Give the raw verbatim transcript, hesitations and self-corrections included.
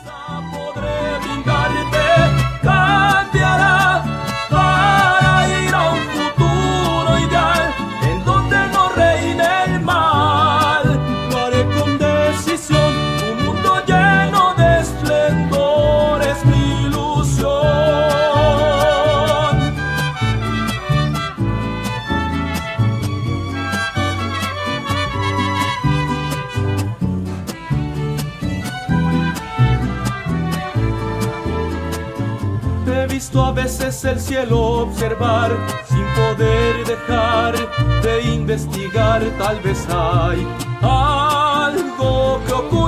Podré brindarte, cambiará para ir a un futuro ideal en donde no reine el mal. Lo haré con decisión, un mundo lleno de esplendor es mi ilusión. He visto a veces el cielo observar sin poder dejar de investigar. Tal vez hay algo que ocurre